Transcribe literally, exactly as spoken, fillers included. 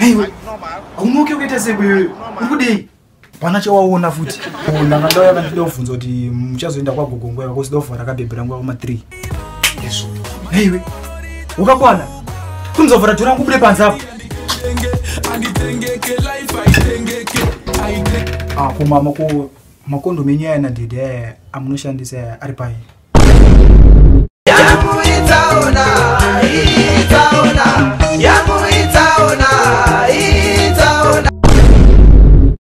Hey, umuke kuita sewe. Ukudi. Panacho waona futi. Ona ngandao yaka ndinofunza kuti mchazoenda kwa gogongwe yako sidofara kabebera ngwa kuma three. Yesu. Hey, ukakwana. Kunzovara tura ngubule panzapo. Ah, kuma mako makondo menyana ndide amunoshandisa ari pai. Yamu itaona, itaona. Yamu